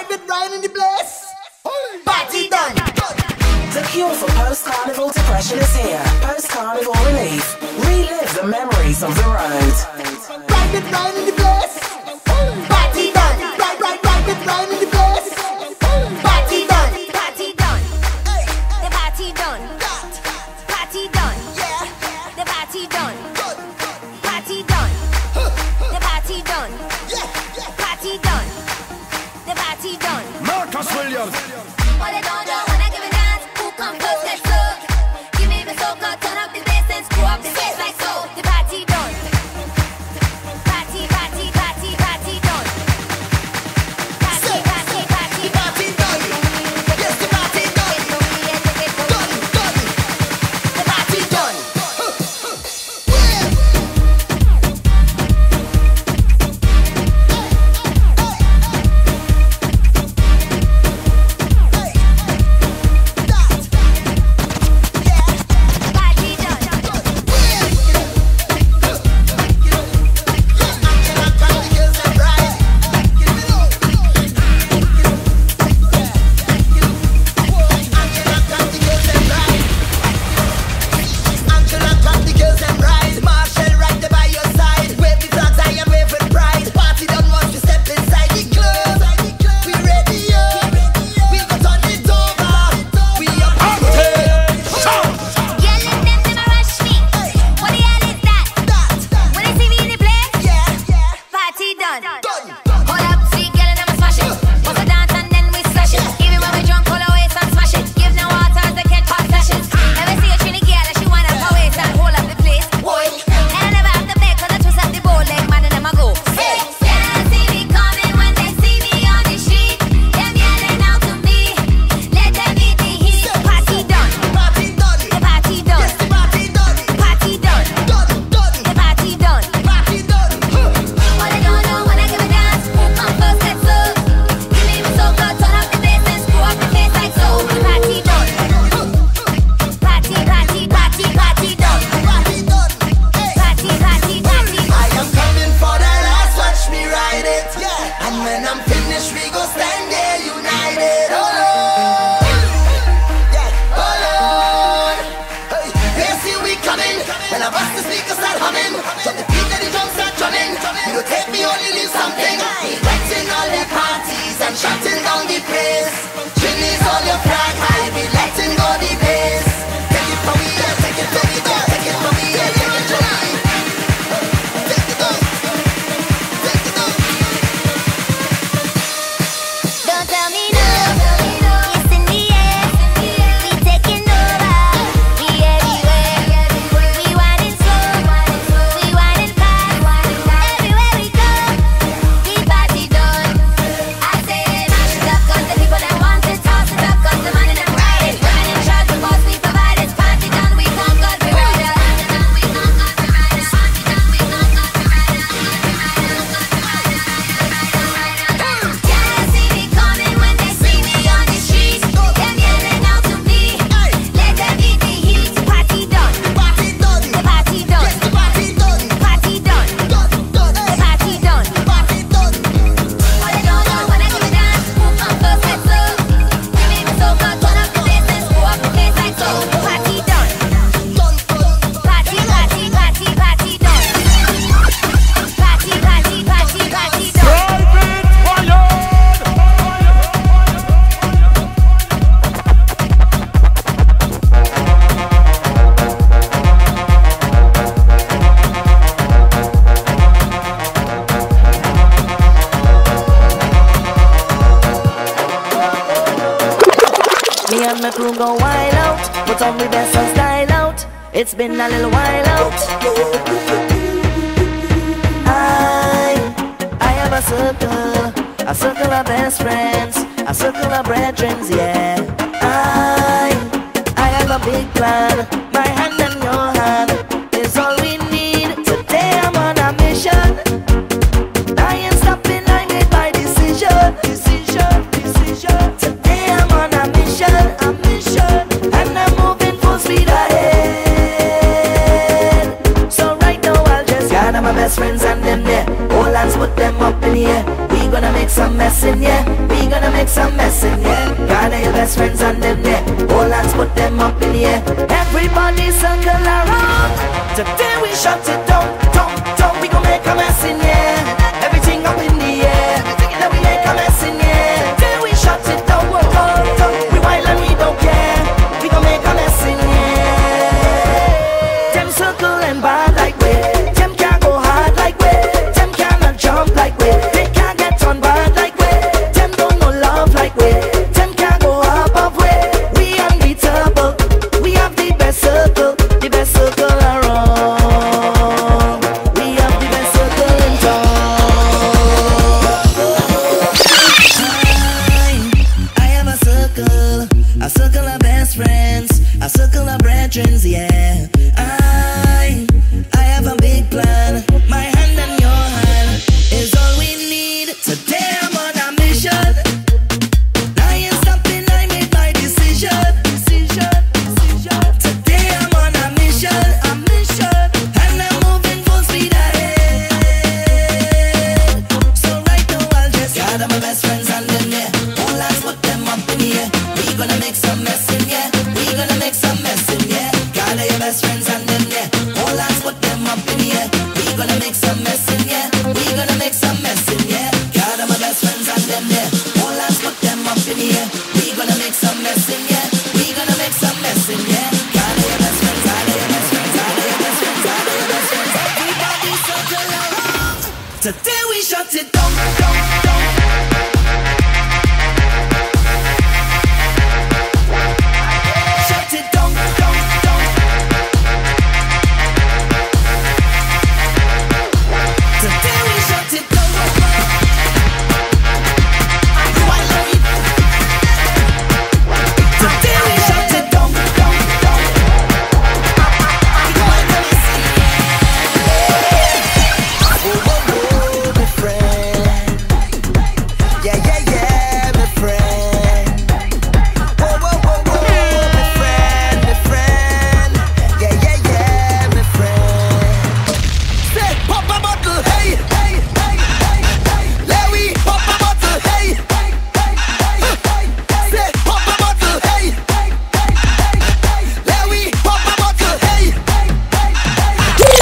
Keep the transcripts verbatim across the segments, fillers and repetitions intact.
Private Ryan in the place. Party done. The cure for post-carnival depression is here. Post-carnival relief. Relive the memories of the road. Private Ryan in the place. Party done. Right, right, Private Ryan in the place. Party done. Party done. The party done. Party done. The party done. Party done. The party done. Party done. The party done. Marcus Williams. What they don't know when I give a dance, who come first gets served. Give me the soca, turn up the bass and screw up the bass like so. The party done. Party, party, party, party done. Party, party, party, Party done. Yes, the party done. Done, done. The party done. Party done. Yelling them, them a rush me. What the hell is that? When they see me in the place, party done. Hold up, see, girl, and I'ma smash it. Bust a dance and then we slash it. Even when we drunk, hold our waist and smash it. Give no water as they catch hot flashes. Never see a trini girl and she wind up her waist and hold up the place. Boy, and I never have to beg 'cause I twist up the bow leg, man, and them a go. Hey, they see me coming when they see me on the street. Them yelling out to me, let them beat the heat. Party done. Party done. The party done. Yes, the party done. Party done. Done, done. The party done. Party done. What they don't know when I give a dance, who come first gets served. Give me the soca, turn up the bass and screw up the bass like so. The party done. Party, party, party, party done. Party done. Hey. Party, party, party. I am coming for the last, watch me ride it. Yeah. And when I'm finished, we go stand there united. Oh Lord. Yeah. Oh Lord. Hey. They see we coming. When I bust the speakers start humming. From the beat that the drums start drumming. You don't take me, only leave something. Wetting all the parties and shutting down the place. Chili's on your flag high, we letting go the bass. Take it from me, yeah, take it from me, yeah, take it from me, yeah, take it from me. Take it up, take it up. Don't tell me no. It's in the air. We taking over. We everywhere. We winding slow. We winding fast. Everywhere we go, the party done. I say mash it up 'cause the people that want it toss it up 'cause the money them ride it. Women in charge, the boss we provide it. Party done, we come 'cause we ride it. Party done, we come 'cause we ride it. Party done, we come 'cause we ride it. Yeah, see me coming when they see me on the street. Them yelling out to me, let them beat the heat. Party done. Party done. The party done. Yes, the party done. Party done. Done, done. The party done. Party done. What they don't know when I give a dance, who come first gets served. Give me the soca, turn up the bass and screw up the bass like so. Party done. Done, done. Party, party, party, party done. Party, party, party, party done. Me and my crew go wild out, put on the best and style out. It's been a little while out. I, I have a circle, a circle of best friends, a circle of brethren, yeah. I, I have a big plan. My hand in your hand is all we need. Today I'm on a mission. I ain't stopping, I made my decision, decision, decision. Today I'm on a mission, a mission, and I'm moving full speed ahead. So right now I'll just gather my best friends and them there. All hands put them up in the air. We gonna make some mess in here. We gonna make some mess in here. Gather your best friends and them there. All hands put them up in the air. Everybody circle around. Today we shut it down, down, down. We gonna make a mess in here. Everything up in the air. Then we make a mess in here. Today we shut it down, down, down. We wild and we don't care. We gonna make a mess in here. Them circle and bar like we. Them can't go hard like we. Them cannot jump like we. They can't get on bad like we. Them don't know love like we. Them can't go above we. We unbeatable. We have the best circle, the best circle around. We have the best circle in town. I, I have a circle, a circle of best friends, a circle of brethren, yeah. I, I have a big plan. My hand and your hand is all we need. Today I'm on a mission. I ain't stopping, I made my decision. Decision, decision. Today I'm on a mission, a mission. And I'm moving full speed ahead. So right now I'll just gather my best friends and then yeah, all hands put them up in the air. We gonna make some mess in here. We gonna make some mess in here. Gather your best friends and then yeah, all hands put them up in the air. We gonna make some mess in here. We gonna make some mess in here. Gather my best friends and then yeah, all hands put them up in the air. We gonna make some mess in here. We gonna make some mess in here. Gather your best friends, gather your best friends, gather your best friends, gather your best friends. Everybody circle around. Today we shut it down, down, down. Shut it down, down, down. Today we shut it down. You are late. Today we shut it down, down, down. You are late. Oh, oh, oh, my friend. Yeah, yeah, yeah, my friend. Oh, oh, oh, oh, my friend, my friend. Yeah, yeah, yeah, my friend. Say, pop a bottle, hey, hey, hey, hey, hey. Let we pop a bottle, hey, hey, hey, hey, hey. Say, pop a bottle, hey, hey, hey, hey, hey. Let we pop a bottle, hey, hey, hey, hey.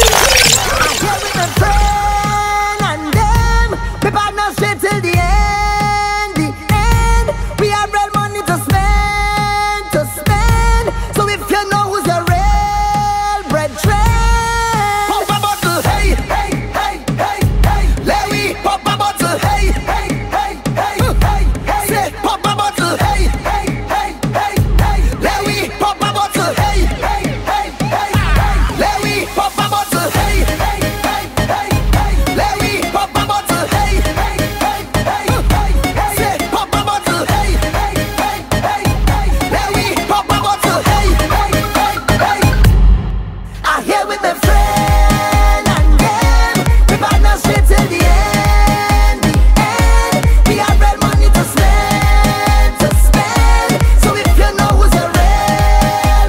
I'm here with my friend and them. We partner straight till the end, the end. We have real money to spend, to spend. So if you know who's your real brethren, pop a bottle, hey, hey, hey, hey, hey. Let we pop a bottle, hey, hey, hey, hey, hey, hey. Say, pop a bottle, hey, hey, hey, hey, hey. Let we pop a bottle, hey, hey, hey, hey, hey. Let we pop a bottle, hey, hey, hey, hey, hey. Let we pop a bottle, hey, hey, hey, hey, hey. Say, pop a bottle, hey, hey, hey, hey, hey. Let we pop a bottle, hey, hey, hey, hey. I'm here with my friend and them. We partner straight till the end, the end. We have real money to spend, to spend. So if you know who's your real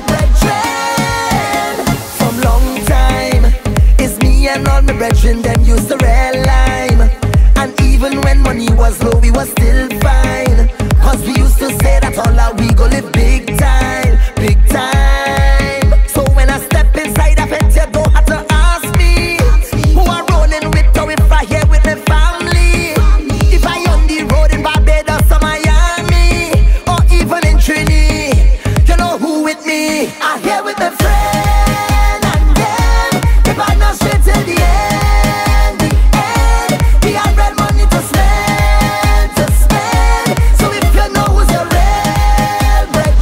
brethren, from long time, it's me and all my brethren. Them used to real lime, and even when money was low, we was still fine. Cause we used to say that all our we go live big time, big time. So when I step inside a pet, you don't have to ask me who I'm rolling with or if I here with my family. If I on the road in Barbados or Miami or even in Trinity, you know who with me. I'm here with my friend and them. We partner straight till the end, the end. We have real money to spend, to spend. So if you know who's your real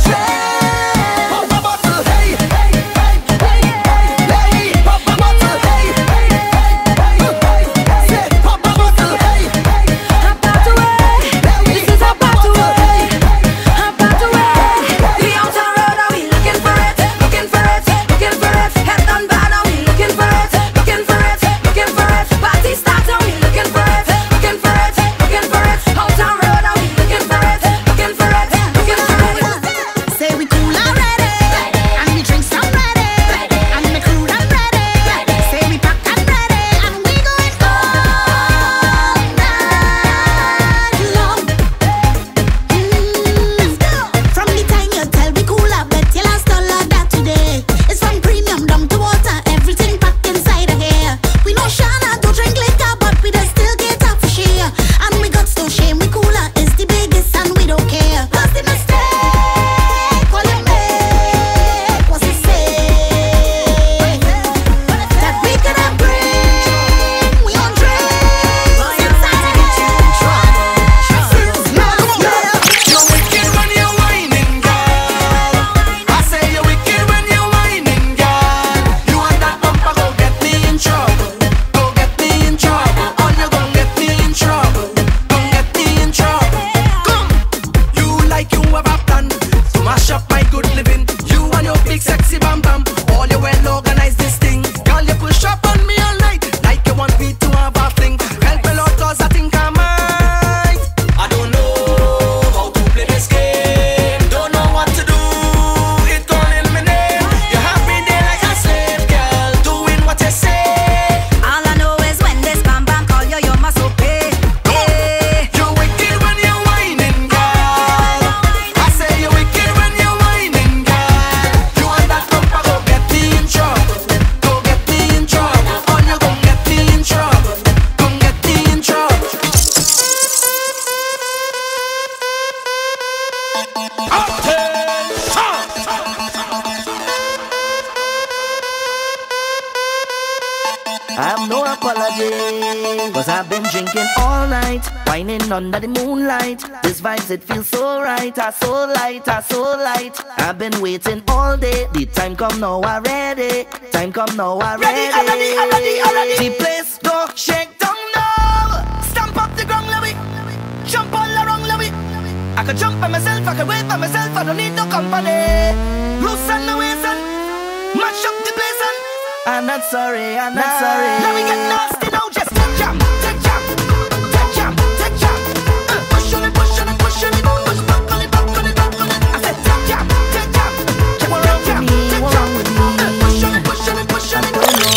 I've been drinking all night, whining under the moonlight. This vibes, it feels so right, ah, so light, ah, so light. I've been waiting all day, the time come now, I ready. Time come now, I ready. Ready, ready, ready, ready. The place go shake down now. Stamp up the ground, let me jump all around, let me. I can jump by myself, I can wait by myself, I don't need no company. Loosen the waist and mash up the place and I'm not sorry, I'm not nah. sorry. Let me get nasty now, just take jam, take jam, take jam, take jam. Uh, push on it, push on it, push on it, push back on it, back on it, back on it. I said take jam, take jam, just What take wrong jam, with me? take What jam. wrong with me? Uh, push on it, push on it, push on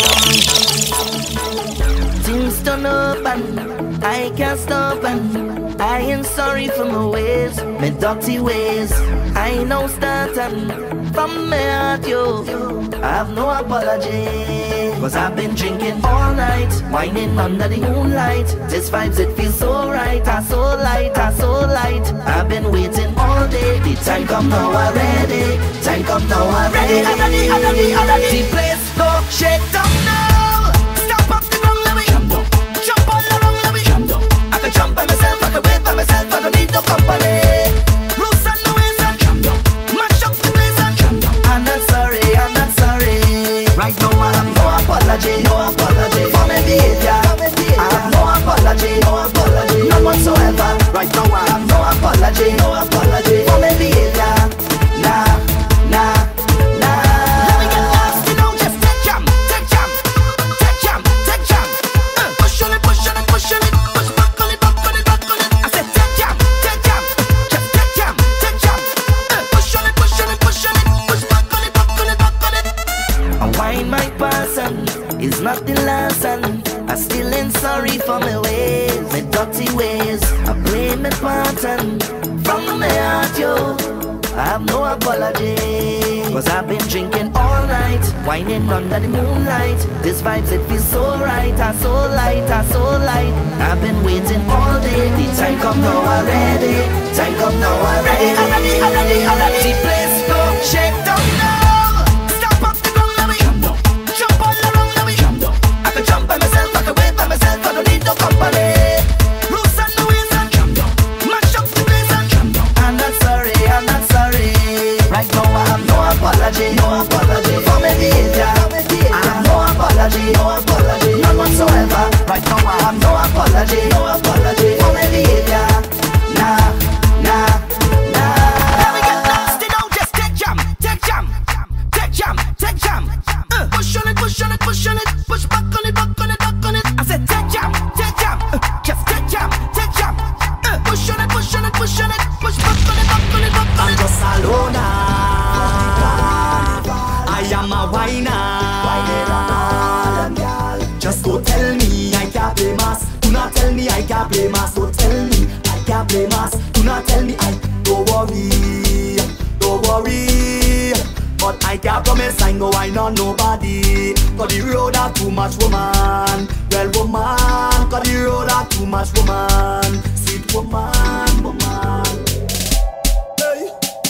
it. Things turn up and I can't stop and I ain't sorry for my ways, my dirty ways. I ain't no starting from my heart, yo. I have no apology, cause I've been drinking all night, whining under the moonlight. This vibes, it feels so right, ah, so light, ah, so light. I've been waiting all day, the time come now, I ready. Time come now, I ready. Ready, ready, ready, ready. The place go shake down now. Stop up the ground, let me jump down, jump all around, let me jump down. I can jump by myself, I can wait by myself, I don't need no company. Loosen the waist and jump down, mash up the place and jump down. I'm not sorry, I'm not sorry. Right now I have no apology, no apology for my behavior. I have no apology, no apology, none whatsoever. Right now I have no apology, no apology for my behavior. Nah, nah, nah. Let me get nasty now, just take jam, take jam, take jam, take jam. Uh, push on it, push on it, push on it, push back on it, back on it, back on it. I said take jam, take jam, just take jam, take jam. Uh, push on it, push on it, push on it, push back on it, back on it, back on it. I wind my person, it's not the last and I still ain't sorry for my ways, my dirty ways. I play my part and from my heart, yo, I have no apology, cause I've been drinking all night, whining under the moonlight. This vibes, it feels so right, ah, so light, ah, so light. I've been waiting all day, the time come now, I ready. Time come now, I ready. I ready, I ready, I ready. The place go shake down now. Stop up the ground, let me jump down, jump all around, let me jump down. I can jump by myself, I can wait by myself, I don't need no company. Loosen the waist and jump down, mash up the place and jump down. I'm not sorry, I'm not sorry. Right now I have no apology, no apology for my behavior. I have no apology, no apology, none whatsoever. Right now I have no apology, no apology for my behavior. Nah, nah, nah. Let me get nasty now, just take jam, take jam, take jam, take jam. Uh, push on it, push on it, push on it, push back on it, back on it, back on it. I said take jam, take jam, uh, just take jam, take jam. Uh, push on it, push on it, push on it, push back on it, back on it, back on it. I'm just a loner. I am a whiner. Just go tell me I can't play mass. Do not tell me I can't play mass. Don't tell me I can't play mass. Do not tell me I. Don't worry, don't worry. But I can't promise I know I know nobody. Cause the road have too much woman. Well woman, cause the road have too much woman. Sweet woman, woman. Hey,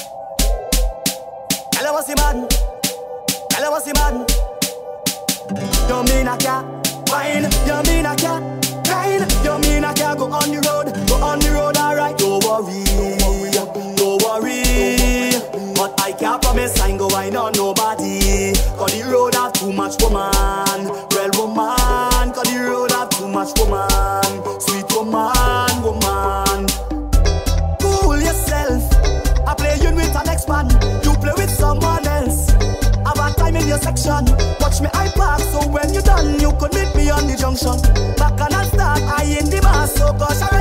hello, what's the man? Hello, what's the man? You mean I can't wine? You mean I can't grind? You mean I can't go on the road? Go on the road, alright. Don't worry, don't worry. But I can't promise I ain't go wine on nobody. Cause the road have too much woman. Well woman, cause the road have too much woman. Sweet woman, woman. Cool yourself. I play you with an ex-man. You play with someone else. Have a time in your section. Watch me I park, so when you done, you could meet me on the junction. Back and I start, I in the mass, so gosh.